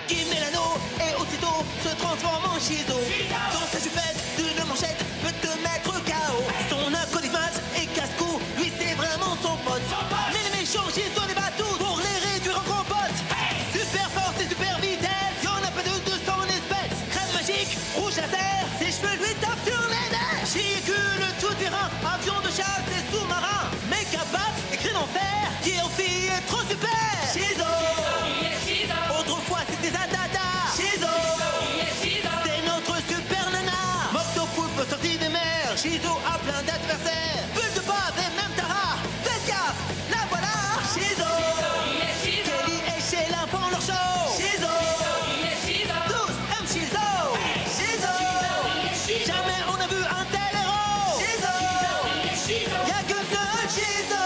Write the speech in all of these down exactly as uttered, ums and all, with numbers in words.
qui met l'anneau et aussitôt se transforme en Shizo. Dans sa jupette d'une manchette peut te mettre K O. Son acolyte et casse-cou, lui c'est vraiment son pote. Mais les méchants Shizo les bat tous pour les réduire en compote. Super force et super vitesse, y'en a pas de deux cents espèces. Crème magique, rouge laser, ses cheveux lui tapent sur les nerfs. Véhicule tout-terrain, avion de chasse et sous-marin. Méga batte et cri d'enfer, qui aussi est trop super. Shizo, autrefois c'était Zatata. Shizo, c'est notre super nana. Morto Poulpe sorti des mers, Shizo a plein d'adversaires. Bulle de base et même Tara, faites gaffe, la voilà. Shizo, Kelly et Sheila font leur show. Shizo, tous aiment Shizo. Shizo, jamais on a vu un tel héros. Shizo, y'a que seul Shizo.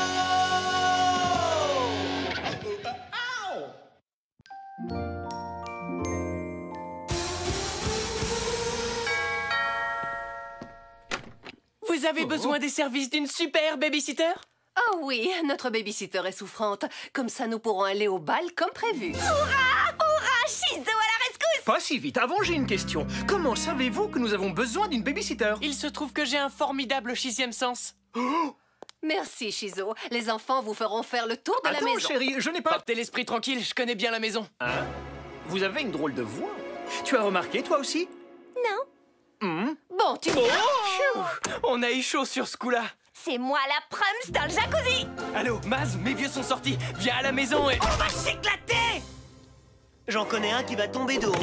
Vous avez besoin des services d'une super babysitter? Oh oui, notre babysitter est souffrante. Comme ça, nous pourrons aller au bal comme prévu. Hurrah! Hurrah! Shizo à la rescousse! Pas si vite, avant j'ai une question. Comment savez-vous que nous avons besoin d'une babysitter? Il se trouve que j'ai un formidable sixième sens. Merci, Shizo. Les enfants vous feront faire le tour de Attends, la maison. chérie, je n'ai pas... Portez l'esprit tranquille, je connais bien la maison. Hein? Vous avez une drôle de voix. Tu as remarqué, toi aussi? Non, Hmm? Bon, tu viens. Oh, on a eu chaud sur ce coup-là. c'est moi la prums dans le jacuzzi! Allô, Maz, mes vieux sont sortis. Viens à la maison et... On va s'éclater. J'en connais un qui va tomber de haut.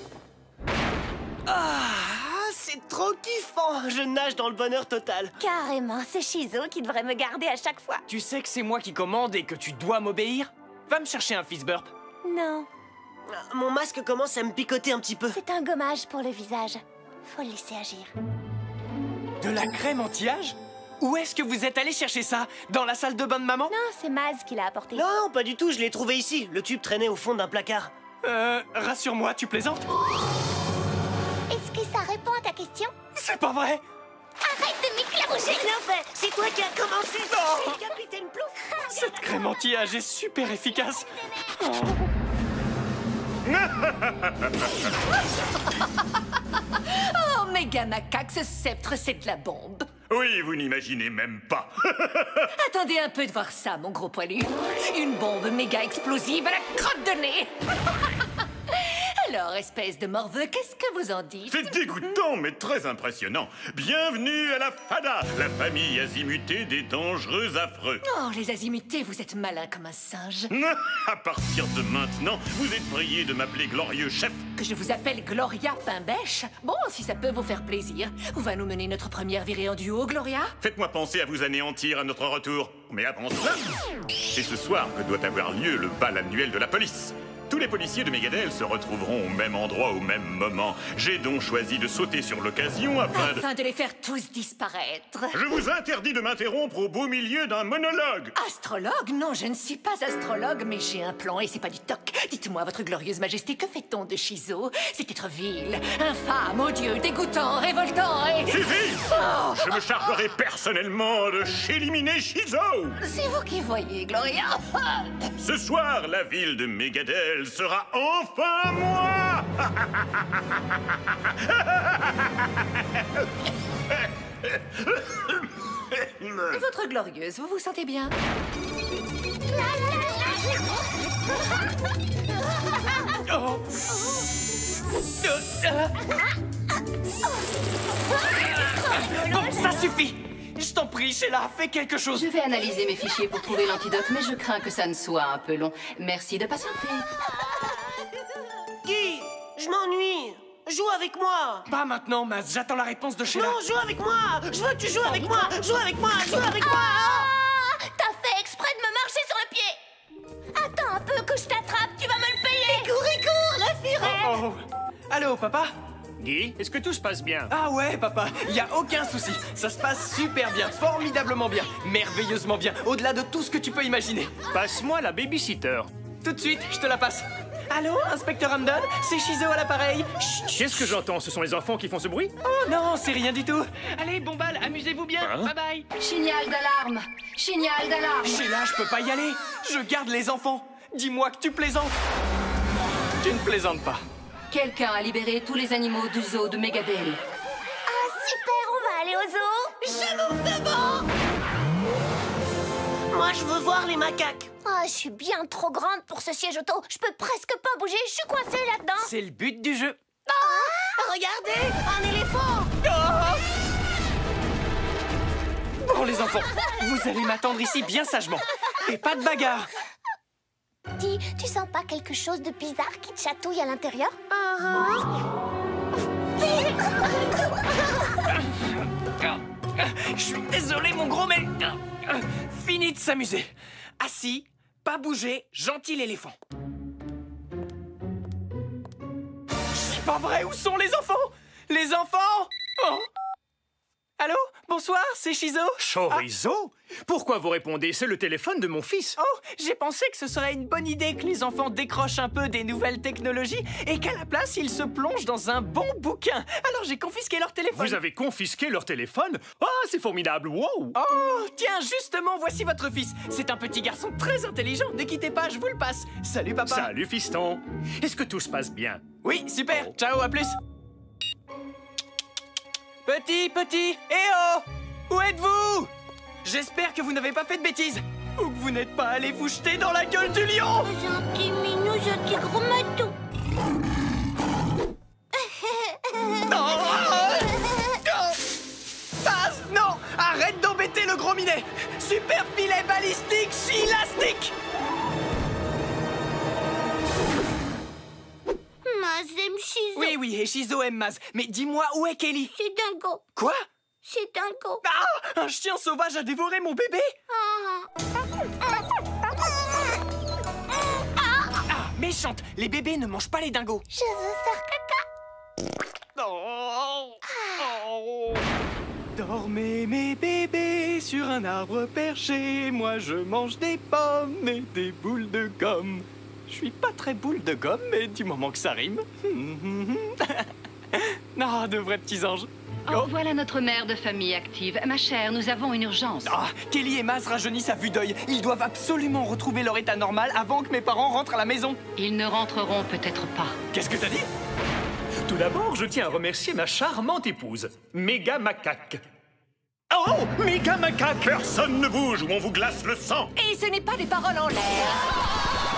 Ah, c'est trop kiffant. Je nage dans le bonheur total. Carrément, c'est Shizo qui devrait me garder à chaque fois. Tu sais que c'est moi qui commande et que tu dois m'obéir? Va me chercher un fist burp. Non, Mon masque commence à me picoter un petit peu. c'est un gommage pour le visage. Faut le laisser agir. De la crème anti-âge? Où est-ce que vous êtes allé chercher ça? Dans la salle de bain de maman? Non, c'est Maz qui l'a apporté. Non, non, pas du tout. Je l'ai trouvé ici. Le tube traînait au fond d'un placard. Euh, rassure-moi, tu plaisantes? Est-ce que ça répond à ta question? C'est pas vrai! Arrête de m'éclaroucher! Bien fait. C'est toi qui as commencé. Non. C'est Capitaine Plouf. Cette crème anti-âge est super efficace. Oh. Oh, méga macaque, ce sceptre, c'est de la bombe. Oui, vous n'imaginez même pas. Attendez un peu de voir ça, mon gros poilu. Une bombe méga explosive à la crotte de nez. Alors, espèce de morveux, qu'est-ce que vous en dites? C'est dégoûtant, mais très impressionnant. Bienvenue à la Fada, la famille azimutée des dangereux affreux. Oh, les azimutés, vous êtes malins comme un singe. À partir de maintenant, vous êtes priés de m'appeler glorieux chef. Que je vous appelle Gloria Pain-Bêche? Bon, si ça peut vous faire plaisir. Où va nous mener notre première virée en duo, Gloria? Faites-moi penser à vous anéantir à notre retour. Mais avant cela, c'est ce soir que doit avoir lieu le bal annuel de la police. Tous les policiers de Megadel se retrouveront au même endroit au même moment. J'ai donc choisi de sauter sur l'occasion afin de... Afin de les faire tous disparaître. Je vous interdis de m'interrompre au beau milieu d'un monologue. Astrologue? Non, je ne suis pas astrologue, mais j'ai un plan et c'est pas du toc. Dites-moi, votre glorieuse majesté, que fait-on de Shizo? C'est être vil, infâme, odieux, dégoûtant, révoltant et... Suffit! Oh, Je me chargerai personnellement de éliminer Shizo. c'est vous qui voyez, Gloria. Ce soir, la ville de Megadel sera enfin à moi. Votre glorieuse, vous vous sentez bien? Oh. Euh, euh. Bon, ça suffit! Je t'en prie, Sheila, fais quelque chose! Je vais analyser mes fichiers pour trouver l'antidote, mais je crains que ça ne soit un peu long. Merci de patienter. Guy, je m'ennuie. Joue avec moi. Pas maintenant, Maz, j'attends la réponse de Sheila. Non, joue avec moi. Je veux que tu joues avec moi. Joue avec moi. Joue avec moi. Ah, t'as fait exprès de me marcher sur le pied! Attends un peu que je t'attrape, tu vas me le payer! Cours et cours, la furet! Oh, oh. Allô, papa? Guy, est-ce que tout se passe bien? Ah ouais, papa, y a aucun souci. Ça se passe super bien, formidablement bien, merveilleusement bien, au-delà de tout ce que tu peux imaginer. Passe-moi la babysitter. Tout de suite, je te la passe. Allô, inspecteur Hamdon? C'est Shizo à l'appareil. Chut, chut. Qu'est-ce que j'entends? Ce sont les enfants qui font ce bruit? Oh non, c'est rien du tout. Allez, bon bal, amusez-vous bien. Hein? Bye bye. Signal d'alarme! Signal d'alarme! Sheila, je peux pas y aller. Je garde les enfants. Dis-moi que tu plaisantes. Tu ne plaisantes pas. Quelqu'un a libéré tous les animaux du zoo de Megadale. Ah, super, on va aller au zoo. Je monte devant. Moi, je veux voir les macaques. Ah, je suis bien trop grande pour ce siège auto. Je peux presque pas bouger, je suis coincée là-dedans. C'est le but du jeu. Ah, regardez, un éléphant. Bon, les enfants, vous allez m'attendre ici bien sagement. Et pas de bagarre. Dis, tu sens pas quelque chose de bizarre qui te chatouille à l'intérieur? Je suis désolé, mon gros, mais... Fini de s'amuser. Assis, pas bouger, gentil l'éléphant. C'est pas vrai, où sont les enfants? Les enfants? Oh. Allô? Bonsoir, c'est Shizo. Chorizo? Pourquoi vous répondez? C'est le téléphone de mon fils. Oh, j'ai pensé que ce serait une bonne idée que les enfants décrochent un peu des nouvelles technologies et qu'à la place, ils se plongent dans un bon bouquin. Alors j'ai confisqué leur téléphone. Vous avez confisqué leur téléphone? Ah, c'est formidable, wow! Oh, tiens, justement, voici votre fils. C'est un petit garçon très intelligent. Ne quittez pas, je vous le passe. Salut, papa. Salut, fiston. Est-ce que tout se passe bien? Oui, super. Ciao, à plus. Petit, petit, eh oh! Où êtes-vous? J'espère que vous n'avez pas fait de bêtises. Ou que vous n'êtes pas allé vous jeter dans la gueule du lion. Gentil minou, gentil gros matou. Non! Passe! Non! Arrête d'embêter le gros minet! Super filet balistique chilastique! Maz aime Shizo. Oui, oui, et Shizo aime Maz. Mais dis-moi, où est Kelly? C'est dingo. Quoi? C'est dingo. Ah! Un chien sauvage a dévoré mon bébé? Ah, méchante! Les bébés ne mangent pas les dingos. Je veux faire caca. Oh. Oh. Dormez mes bébés sur un arbre perché. Moi je mange des pommes et des boules de gomme. Je suis pas très boule de gomme, mais du moment que ça rime. Non, de vrais petits anges. Oh, voilà notre mère de famille active. Ma chère, nous avons une urgence. Ah, Kelly et Maz rajeunissent à vue d'œil. Ils doivent absolument retrouver leur état normal avant que mes parents rentrent à la maison. Ils ne rentreront peut-être pas. Qu'est-ce que t'as dit? Tout d'abord, je tiens à remercier ma charmante épouse, Méga Macaque. Oh, Méga Macaque! Personne ne bouge ou on vous glace le sang. Et ce n'est pas des paroles en l'air.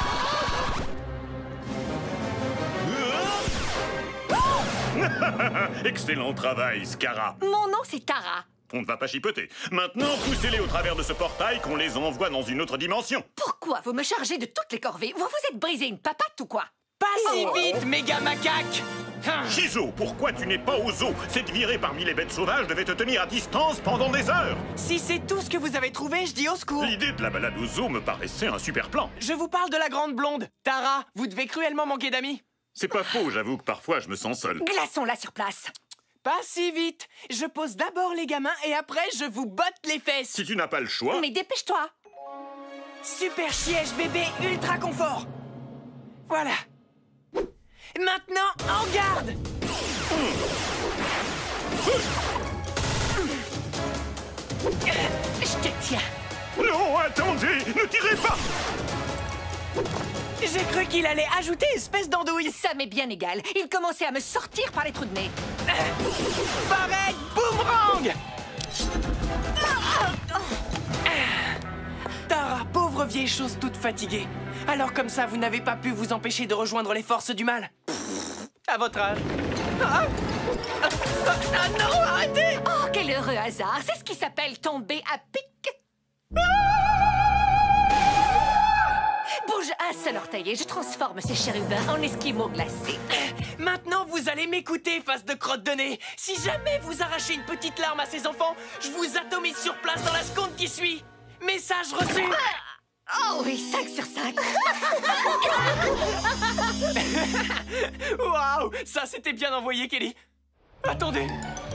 Excellent travail, Scara. Mon nom, c'est Tara. On ne va pas chipoter. Maintenant, poussez-les au travers de ce portail qu'on les envoie dans une autre dimension. Pourquoi vous me chargez de toutes les corvées? Vous vous êtes brisé une papate ou quoi? Pas si vite, méga macaque! Shizo, pourquoi tu n'es pas au zoo? Cette virée parmi les bêtes sauvages devait te tenir à distance pendant des heures. Si c'est tout ce que vous avez trouvé, je dis au secours. L'idée de la balade au zoo me paraissait un super plan. Je vous parle de la grande blonde. Tara, vous devez cruellement manquer d'amis. C'est pas faux, j'avoue que parfois je me sens seul. Glaçons-la sur place. Pas si vite. Je pose d'abord les gamins et après je vous botte les fesses. Si tu n'as pas le choix... Mais dépêche-toi. Super siège bébé ultra confort. Voilà. Maintenant, en garde. Je te tiens. Non, attendez, ne tirez pas. J'ai cru qu'il allait ajouter espèce d'andouille. Ça m'est bien égal. Il commençait à me sortir par les trous de nez. Pareil, boomerang. Tara, pauvre vieille chose toute fatiguée. Alors comme ça, vous n'avez pas pu vous empêcher de rejoindre les forces du mal. À votre âge. Ah, ah, ah, ah non, arrêtez. Oh, quel heureux hasard. C'est ce qui s'appelle tomber à pic. Bouge un seul orteil et je transforme ces chérubins en esquimaux glacés. Maintenant, vous allez m'écouter, face de crotte de nez. Si jamais vous arrachez une petite larme à ces enfants, je vous atomise sur place dans la seconde qui suit. Message reçu. Oh oui, cinq sur cinq. Waouh, ça c'était bien envoyé, Kelly. Attendez.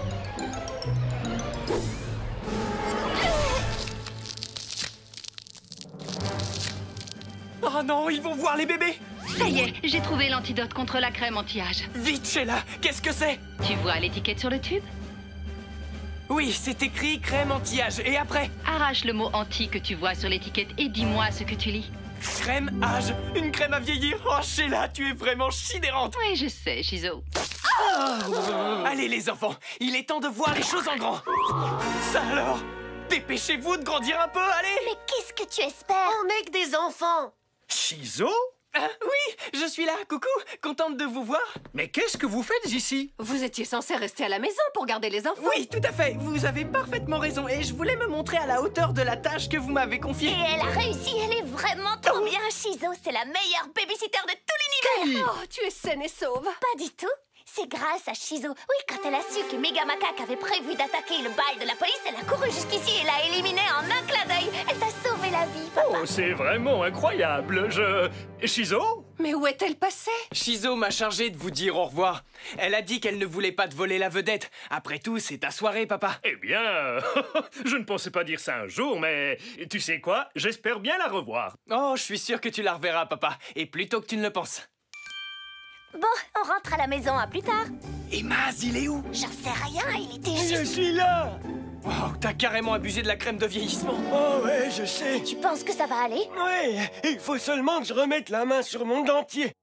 Oh non, ils vont voir les bébés. Ça y est, j'ai trouvé l'antidote contre la crème anti-âge. Vite, Sheila, qu'est-ce que c'est? Tu vois l'étiquette sur le tube? Oui, c'est écrit crème anti-âge. Et après? Arrache le mot anti que tu vois sur l'étiquette et dis-moi ce que tu lis. Crème âge, une crème à vieillir. Oh, Sheila, tu es vraiment sidérante. Oui, je sais, Shizo. Allez, les enfants, il est temps de voir les choses en grand. Ça alors? Dépêchez-vous de grandir un peu, allez. Mais qu'est-ce que tu espères? On n'est que des enfants. Shizo? Ah, oui, je suis là, coucou, contente de vous voir. Mais qu'est-ce que vous faites ici? Vous étiez censé rester à la maison pour garder les enfants. Oui, tout à fait, vous avez parfaitement raison. Et je voulais me montrer à la hauteur de la tâche que vous m'avez confiée. Et elle a réussi, elle est vraiment trop bien. Shizo, c'est la meilleure babysitter de tout l'univers. Oh, tu es saine et sauve. Pas du tout. C'est grâce à Shizo. Oui, quand elle a su que Méga Macaque avait prévu d'attaquer le bal de la police, elle a couru jusqu'ici et l'a éliminé en un clin d'œil. Elle t'a sauvé la vie, papa. Oh, c'est vraiment incroyable. Je... Shizo? Mais où est-elle passée? Shizo m'a chargé de vous dire au revoir. Elle a dit qu'elle ne voulait pas te voler la vedette. Après tout, c'est ta soirée, papa. Eh bien, je ne pensais pas dire ça un jour, mais tu sais quoi? J'espère bien la revoir. Oh, je suis sûr que tu la reverras, papa. Et plus tôt que tu ne le penses. Bon, on rentre à la maison, à plus tard. Et Maz, il est où? J'en sais rien, il était Je juste... suis là. Oh, t'as carrément abusé de la crème de vieillissement. Oh ouais, je sais. Tu penses que ça va aller? Ouais, il faut seulement que je remette la main sur mon dentier.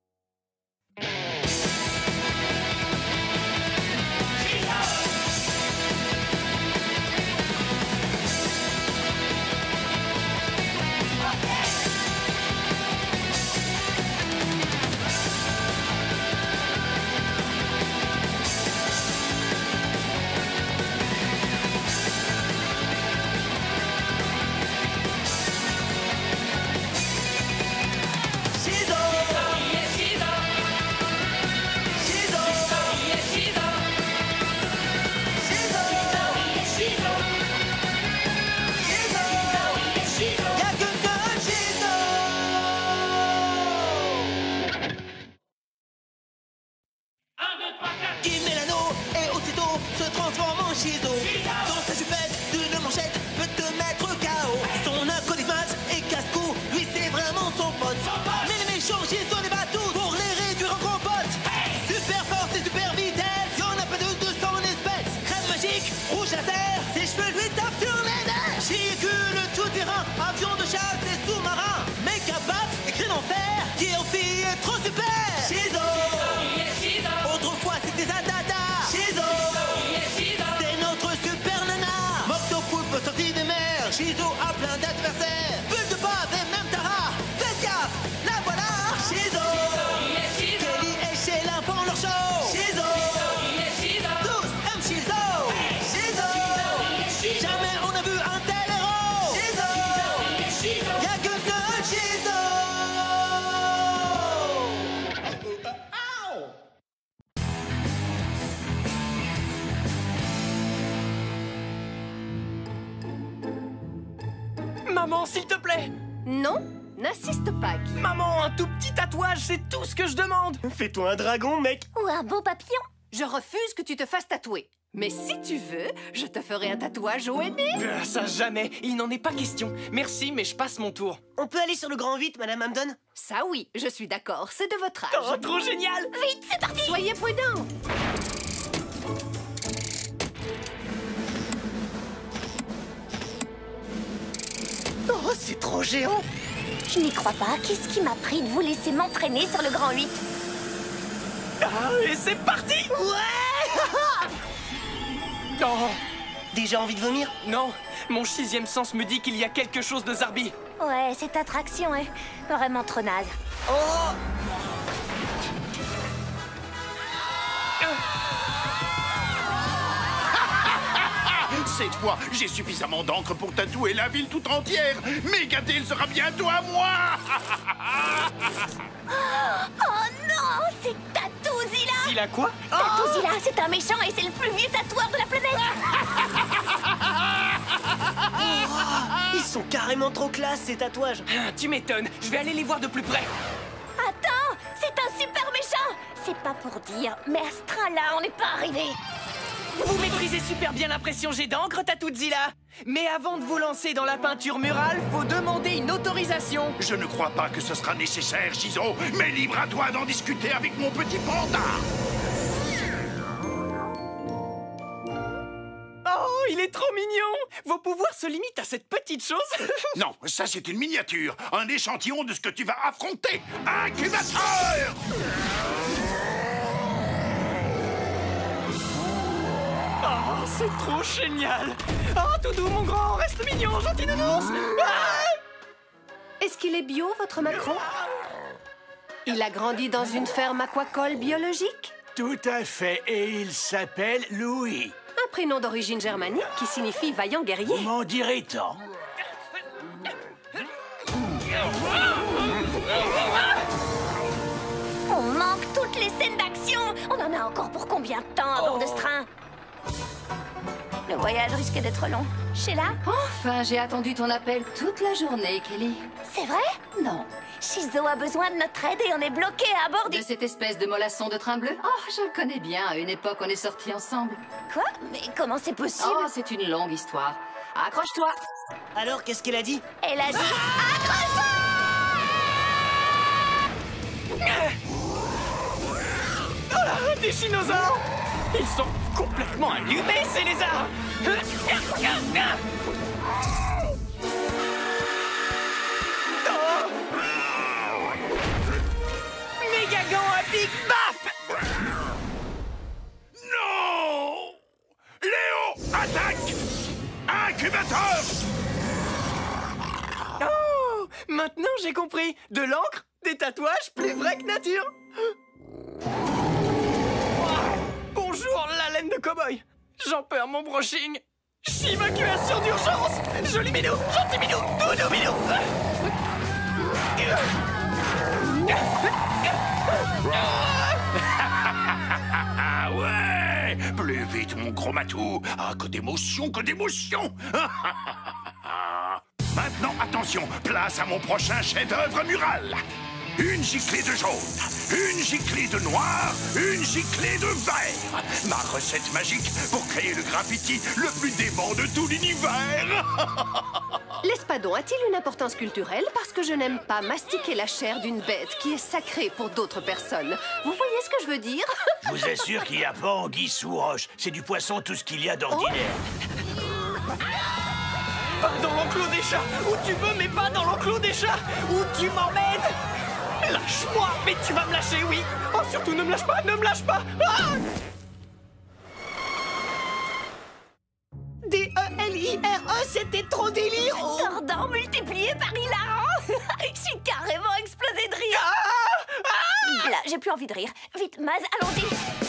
Qui met l'anneau et aussitôt se transforme en Shizo. Dans sa jupette d'une manchette peut te mettre K O. Son acolyte et casse-cou, lui c'est vraiment son pote. Mais les méchants Shizo les bat tous pour les réduire en gros potes. Super force et super vitesse, y'en a pas de deux cents espèces. Crème magique, rouge laser, ses cheveux lui tapent sur les nerfs. Véhicule tout terrain, avion de chasse et sous-marin. Méga batte et cri d'enfer, qui aussi est trop super. Shizo. Autrefois c'était sa tata. Shizo. C'est notre super nana. Moctopoulpe sorti des mers. Shizo a plein d'adversaires. Bulle de base et même Tara. Faites gaffe, la voilà. Shizo. Kelly et Sheila font leur show. Shizo. Tous aiment Shizo. Shizo. Jamais on a vu un tel héros. Shizo. Y'a que seul Shizo. Maman, s'il te plaît. Non, n'insiste pas, Guy. Maman, un tout petit tatouage, c'est tout ce que je demande. Fais-toi un dragon, mec. Ou un beau papillon. Je refuse que tu te fasses tatouer. Mais si tu veux, je te ferai un tatouage au aîné. Ah, ça jamais, il n'en est pas question. Merci, mais je passe mon tour. On peut aller sur le grand vite, Madame Hamden? Ça oui, je suis d'accord, c'est de votre âge. Oh, trop génial. Vite, c'est parti. Soyez prudents. Oh, c'est trop géant. Je n'y crois pas. Qu'est-ce qui m'a pris de vous laisser m'entraîner sur le grand huit? Ah, et c'est parti. Ouais. Oh, Déjà envie de vomir? non, mon sixième sens me dit qu'il y a quelque chose de Zarbi. Ouais, cette attraction est vraiment trop naze. Oh. Cette fois, j'ai suffisamment d'encre pour tatouer la ville tout entière. Megadale sera bientôt à moi. Oh non, c'est Tatouzilla. Il a quoi? Tatouzilla, c'est un méchant et c'est le plus vieux tatoueur de la planète. Ils sont carrément trop classe, ces tatouages. Ah, tu m'étonnes, je vais aller les voir de plus près. Attends, c'est un super méchant. C'est pas pour dire, mais à ce train-là, on n'est pas arrivé. Vous maîtrisez super bien l'impression jet d'encre, Tatouzilla. Mais avant de vous lancer dans la peinture murale, faut demander une autorisation. Je ne crois pas que ce sera nécessaire, Shizo, mais libre à toi d'en discuter avec mon petit panda. Oh, il est trop mignon! Vos pouvoirs se limitent à cette petite chose? Non, ça c'est une miniature, un échantillon de ce que tu vas affronter. Incubateur! Oh, c'est trop génial! Oh, Doudou, mon grand, reste mignon, gentil nounours! Ah! Est-ce qu'il est bio, votre Macron? Il a grandi dans une ferme aquacole biologique? Tout à fait, et il s'appelle Louis. Un prénom d'origine germanique qui signifie vaillant guerrier. Vous m'en direz tant. On manque toutes les scènes d'action. On en a encore pour combien de temps à bord de ce train? Le voyage risque d'être long. Sheila? Enfin, j'ai attendu ton appel toute la journée, Kelly. C'est vrai? Non. Shizo a besoin de notre aide et on est bloqué à bord du... De cette espèce de mollasson de train bleu? Oh, je le connais bien. À une époque, on est sortis ensemble. Quoi? Mais comment c'est possible? Oh, c'est une longue histoire. Accroche-toi. Alors, qu'est-ce qu'elle a dit? Elle a dit... Accroche-toi! Ah, des dinosaures! Ils sont complètement allumés, ces lézards! Oh! Mégagan à Big Baf! Non! Léo, attaque! Incubateur! Oh! Maintenant, j'ai compris. De l'encre, des tatouages plus vrais que nature. Bonjour, la laine de cow-boy. J'en perds mon brushing. Évacuation d'urgence. Joli minou, gentil minou, doudou minou. Ouais! Plus vite, mon gros matou. Ah, que d'émotion, que d'émotion. Maintenant, attention, place à mon prochain chef-d'œuvre mural. Une giclée de jaune, une giclée de noir, une giclée de vert. Ma recette magique pour créer le graffiti le plus dément de tout l'univers. L'espadon a-t-il une importance culturelle parce que je n'aime pas mastiquer la chair d'une bête qui est sacrée pour d'autres personnes? Vous voyez ce que je veux dire? Je vous assure qu'il n'y a pas anguille sous roche. C'est du poisson tout ce qu'il y a d'ordinaire. Pas dans l'enclos des chats. Où tu veux, mais pas dans l'enclos des chats. Où tu m'emmènes? Lâche-moi! Mais tu vas me lâcher, oui! Oh, surtout ne me lâche pas! Ne me lâche pas! Ah! D E L I R E, c'était trop délire! Tordant multiplié par hilarant. Je suis carrément explosé de rire. Ah! Ah! Là, j'ai plus envie de rire. Vite, Maz, allons-y.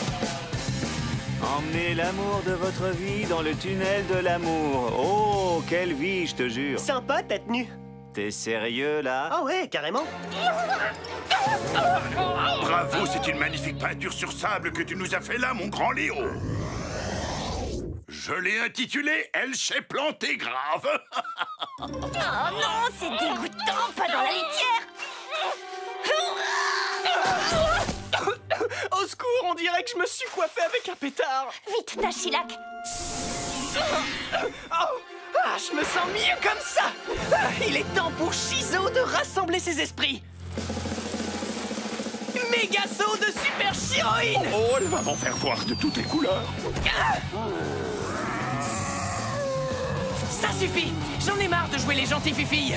Emmenez l'amour de votre vie dans le tunnel de l'amour. Oh, quelle vie, je te jure. Sympa ta tenue. T'es sérieux, là? Ah ouais, carrément. Bravo, c'est une magnifique peinture sur sable que tu nous as fait là, mon grand Léo. Je l'ai intitulée « Elle s'est plantée grave ». Oh non, c'est dégoûtant, pas dans la litière. Au secours, on dirait que je me suis coiffé avec un pétard. Vite, Dashilac. Oh! Ah, je me sens mieux comme ça. Ah, il est temps pour Shizo de rassembler ses esprits. Méga saut de super chiroïne. Oh, elle va m'en faire voir de toutes les couleurs. Ah! Ça suffit. J'en ai marre de jouer les gentilles filles.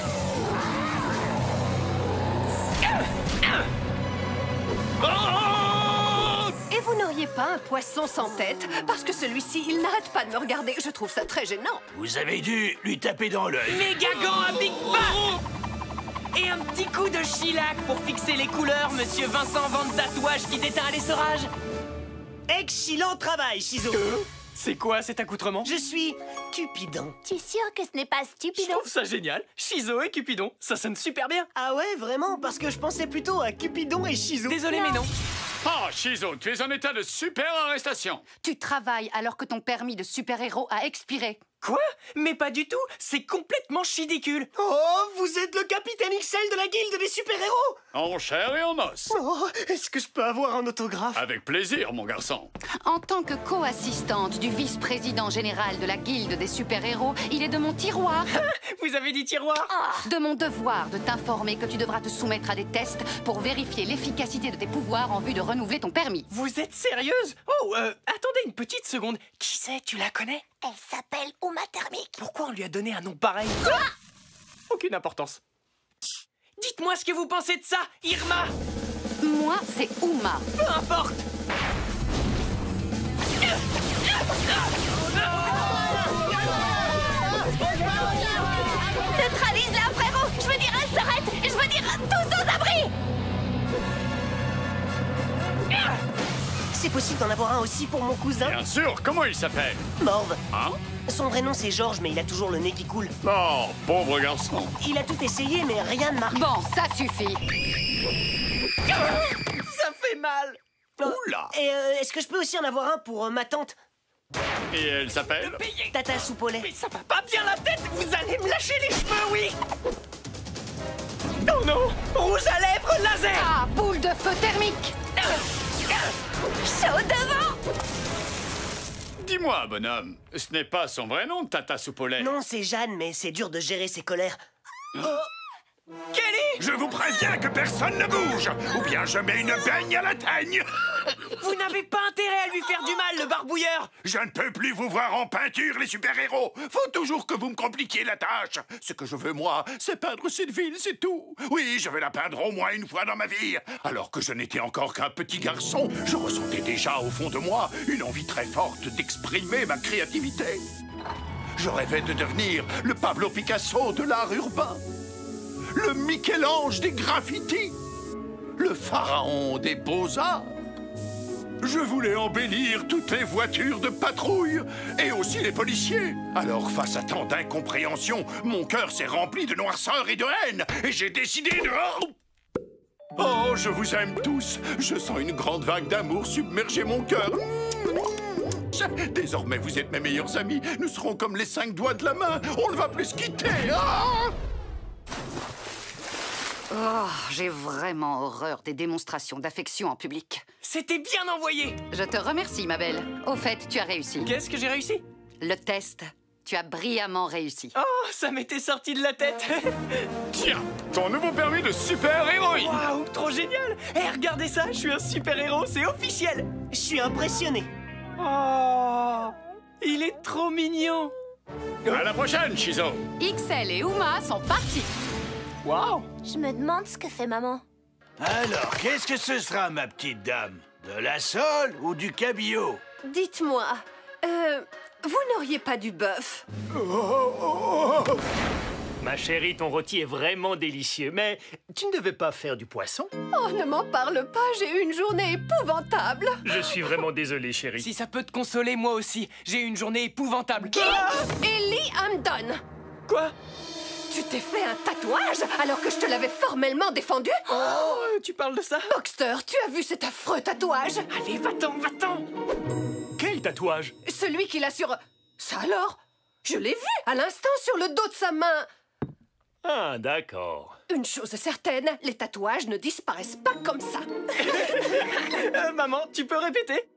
Et vous n'auriez pas un poisson sans tête? Parce que celui-ci, il n'arrête pas de me regarder. Je trouve ça très gênant. Vous avez dû lui taper dans l'œil. Mégagan à Big Bang. Et un petit coup de Shellac pour fixer les couleurs, monsieur Vincent Vente Tatouage qui déteint l'essorage. Excellent travail, Shizo. Euh, C'est quoi cet accoutrement? Je suis Cupidon. Tu es sûr que ce n'est pas Je stupide? trouve ça génial. Shizo et Cupidon, ça sonne super bien. Ah ouais, vraiment? Parce que je pensais plutôt à Cupidon et Shizo. Désolé, mais non. Ah, Shizo, tu es en état de super arrestation. Tu travailles alors que ton permis de super-héros a expiré. Quoi? Mais pas du tout. C'est complètement chidicule. Oh, vous êtes le capitaine X L de la guilde des super-héros? En chair et en os. Oh, est-ce que je peux avoir un autographe? Avec plaisir, mon garçon. En tant que co-assistante du vice-président général de la guilde des super-héros, il est de mon tiroir, Vous avez dit tiroir? de mon devoir de t'informer que tu devras te soumettre à des tests pour vérifier l'efficacité de tes pouvoirs en vue de renouveler ton permis. Vous êtes sérieuse? Oh, euh, attendez une petite seconde. Qui c'est? Tu la connais? Elle s'appelle Uma Thermique. Pourquoi on lui a donné un nom pareil? Aucune importance. Dites-moi ce que vous pensez de ça, Irma. Moi, c'est Uma. Peu importe. Neutralise-la, frérot. Je veux dire, elle s'arrête. Je veux dire, tous aux abris. C'est possible d'en avoir un aussi pour mon cousin? Bien sûr, comment il s'appelle? Morve. Hein? Son vrai nom c'est Georges, mais il a toujours le nez qui coule. Oh, pauvre garçon. Il a tout essayé, mais rien ne marche. Bon, ça suffit. Ça fait mal. Oula. Et euh, est-ce que je peux aussi en avoir un pour euh, ma tante? Et elle s'appelle? Tata Soupe au lait. Mais ça va pas bien la tête. Vous allez me lâcher les cheveux, oui. Oh non. Rouge à lèvres laser. Ah, boule de feu thermique. Chaud devant. Dis-moi, bonhomme, ce n'est pas son vrai nom, Tata Soupe au lait? Non, c'est Jeanne, mais c'est dur de gérer ses colères. Oh. Kelly! Je vous préviens que personne ne bouge, ou bien je mets une baigne à la teigne. Vous n'avez pas intérêt à lui faire du mal, le barbouilleur. Je ne peux plus vous voir en peinture, les super-héros. Faut toujours que vous me compliquiez la tâche. Ce que je veux, moi, c'est peindre cette ville, c'est tout. Oui, je vais la peindre au moins une fois dans ma vie. Alors que je n'étais encore qu'un petit garçon, je ressentais déjà au fond de moi une envie très forte d'exprimer ma créativité. Je rêvais de devenir le Pablo Picasso de l'art urbain, le Michel-Ange des graffitis, le pharaon des beaux-arts. Je voulais embellir toutes les voitures de patrouille et aussi les policiers. Alors, face à tant d'incompréhension, mon cœur s'est rempli de noirceur et de haine et j'ai décidé de... Oh, je vous aime tous. Je sens une grande vague d'amour submerger mon cœur. Désormais, vous êtes mes meilleurs amis. Nous serons comme les cinq doigts de la main. On ne va plus se quitter. Ah! Oh, j'ai vraiment horreur des démonstrations d'affection en public. C'était bien envoyé. Je te remercie, ma belle. Au fait, tu as réussi. Qu'est-ce que j'ai réussi? Le test. Tu as brillamment réussi. Oh, ça m'était sorti de la tête. Tiens, ton nouveau permis de super-héroïne. Waouh, trop génial. Eh, regardez ça, je suis un super-héros, c'est officiel. Je suis impressionné. Oh, il est trop mignon. À la prochaine, Chizo. X L et Uma sont partis. Waouh. Je me demande ce que fait maman. Alors, qu'est-ce que ce sera, ma petite dame? De la sole ou du cabillaud? Dites-moi, euh, vous n'auriez pas du bœuf? Ma chérie, ton rôti est vraiment délicieux, mais tu ne devais pas faire du poisson? Oh, ne m'en parle pas, j'ai eu une journée épouvantable. Je suis vraiment désolé, chérie. Si ça peut te consoler, moi aussi. J'ai eu une journée épouvantable. Qui? Ellie Hampton. Quoi? Tu t'es fait un tatouage alors que je te l'avais formellement défendu? Oh, tu parles de ça? Boxster, tu as vu cet affreux tatouage? Allez, va-t'en, va-t'en. Quel tatouage? Celui qu'il a sur... Ça alors? Je l'ai vu à l'instant sur le dos de sa main. Ah, d'accord. Une chose est certaine, les tatouages ne disparaissent pas comme ça. euh, maman, tu peux répéter?